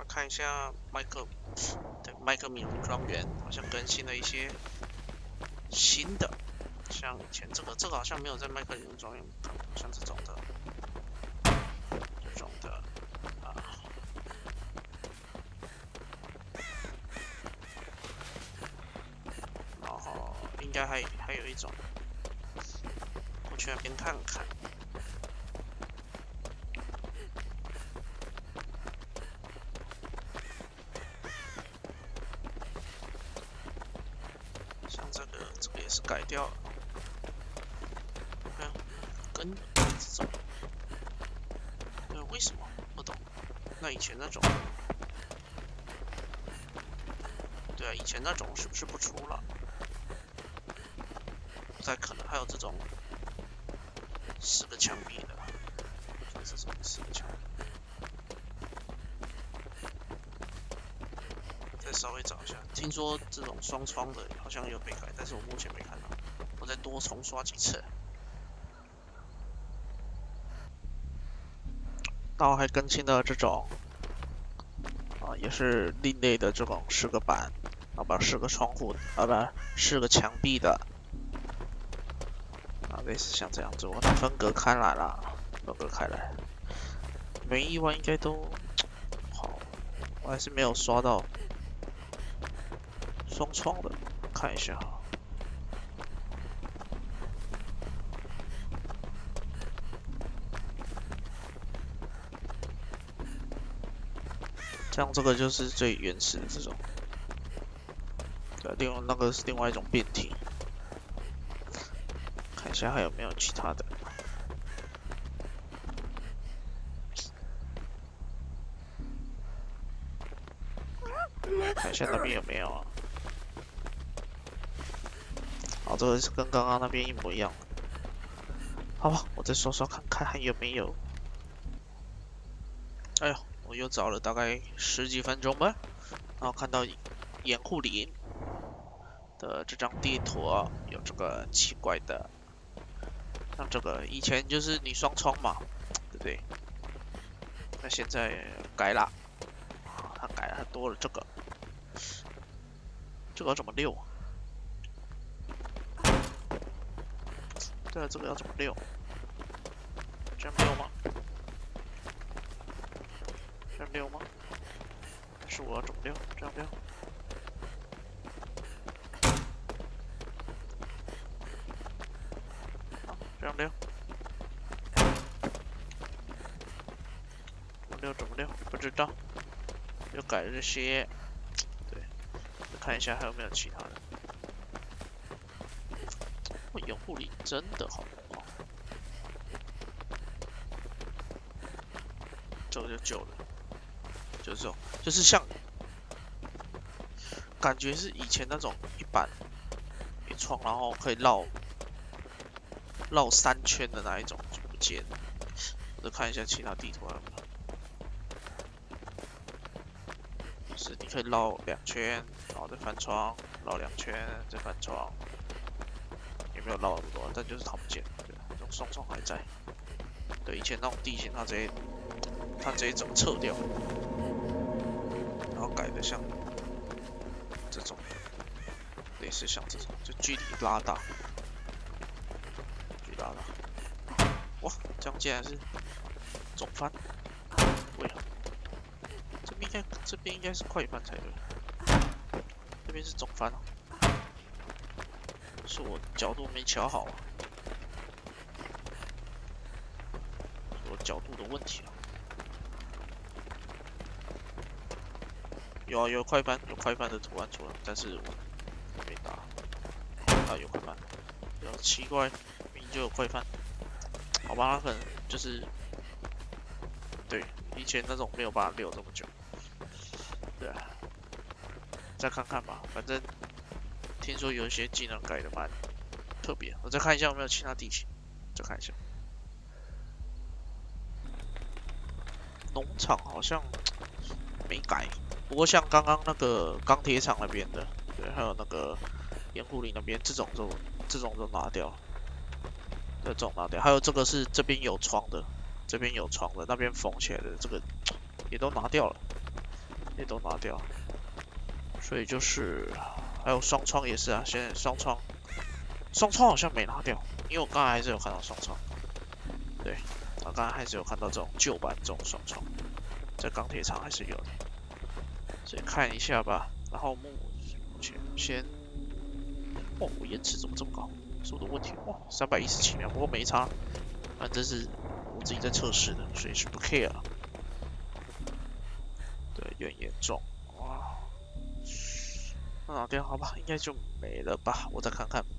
看一下麦克米农庄园好像更新了一些新的，像以前这个好像没有在麦克米农庄园看过，像这种的啊，然后应该还有一种，我去那边看看。像这个也是改掉了，看跟这种，为什么不懂？那以前那种，对啊，以前那种是不是不出了？不太可能，还有这种4个墙壁的，像这种4个墙壁。再稍微找一下，听说这种双窗的好像有被改，但是我目前没看到，我再多重刷几次。然后还更新了这种也是另类的这种4个板，不4个窗户，不4个墙壁的，类似像这样子，我把它分隔开来了，没意外应该都好，我还是没有刷到双窗的，看一下。像这个就是最原始的这种，对，那个是另外一种变体。看一下还有没有其他的。看一下那边有没有啊？好，这个是跟刚刚那边一模一样的。好吧，我再刷刷看看还有没有。哎呦，我又找了大概10几分钟吧，然后看到掩护林的这张地图有这个奇怪的，像这个以前就是你双窗嘛，对不对？那现在改了，它改了多了这个要怎么溜？对啊，这个要怎么溜？这样溜吗？这样溜吗？还是我要怎么溜？这样溜？这样溜？怎么溜？不知道。又改了这些，对，看一下还有没有其他的。掩护力真的好猛这个就旧了，就是这种，就是像感觉是以前那种一板一窗，然后可以绕3圈的那一种就不见了。我再看一下其他地图有没有。就是你可以绕2圈，然后再翻窗，绕2圈再翻窗，也没有绕那么多，但就是它不见了。对，这种双窗还在。对，以前那种地形它直接整个撤掉，然后改的像这种，类似像这种，就距离拉大，哇，这样竟然是总翻，对啊，这边应该是快翻才对，这边是总翻哦，是我角度没调好啊，是我角度的问题啊。有快翻的图案出来，但是我没打。有快翻，奇怪，明明就有快翻。好吧，他可能就是对以前那种没有办法溜这么久。对啊，再看看吧，反正听说有一些技能改的蛮特别，我再看一下有没有其他地形，再看一下。农场好像没改，不过像刚刚那个钢铁厂那边的，对，还有那个掩护林那边，这种都拿掉了，这种拿掉，还有这个是这边有窗的，那边封起来的这个也都拿掉了。 也都拿掉。所以就是还有双窗也是啊，现在双窗好像没拿掉，因为我刚才还是有看到双窗。对，我刚才还是有看到这种旧版这种双窗，在钢铁厂还是有的，所以看一下吧。然后目前先，哦，我延迟怎么这么高？是我的问题哇，317秒，不过没差，反正是我自己在测试的，所以是不 care。对，有点严重，哇，那拿掉好吧，应该就没了吧，我再看看。